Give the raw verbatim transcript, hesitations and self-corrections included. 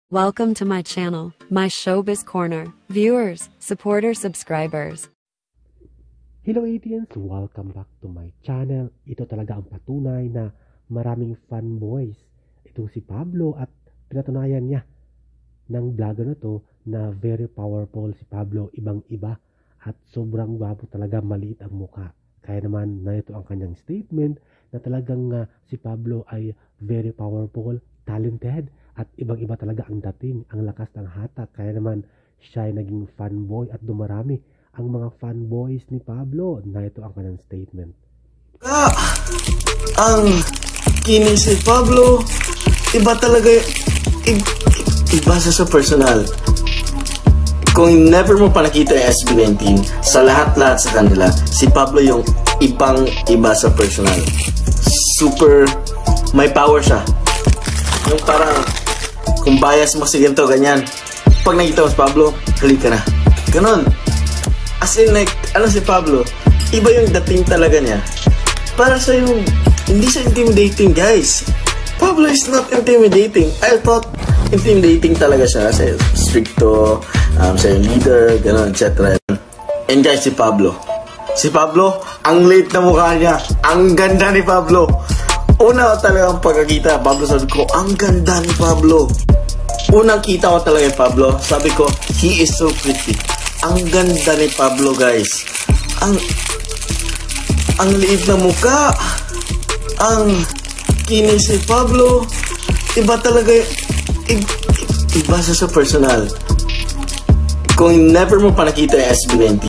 Welcome to my channel, my Showbiz Corner. Viewers, supporters, subscribers. Hello Athians! Welcome back to my channel. Ito talaga ang patunay na maraming fanboys itong si Pablo at pinatunayan niya ng vlogger na to na very powerful si Pablo, ibang iba at sobrang gwapo talaga, maliit ang mukha. Kaya naman na ito ang kanyang statement na talagang uh, si Pablo ay very powerful, talented at ibang-iba talaga ang dating, ang lakas ng hatak. Kaya naman siya ay naging fanboy at dumarami ang mga fanboys ni Pablo. Na ito ang kanyang statement. Ah, ang kinis ni Pablo, iba talaga, iba, iba sa personal. Kung never mo pa nakita yung S B nineteen, sa lahat-lahat sa kanila, si Pablo yung ibang iba sa personal. Super, may power siya. Yung parang, kung bias mo si ganito, ganyan. Pag nakita mo si Pablo, halika na. Ganon. As in like, ano si Pablo, iba yung dating talaga niya. Para sa yung, hindi siya intimidating, guys. Pablo is not intimidating. I thought, intimidating talaga siya. Kasi stricto, um, sa yung leader, ganon, et cetera. And guys, si Pablo. Si Pablo, ang late na mukha niya. Ang ganda ni Pablo. Una ko talagang pagkakita, Pablo, sabi ko, ang ganda ni Pablo. Unang kita ko talaga ni Pablo, sabi ko, he is so pretty. Ang ganda ni Pablo, guys. Ang, ang liit na mukha. Ang kinis ni Pablo. Iba talaga, iba, iba sa personal. Kung never mo pa nakita yung S B nineteen,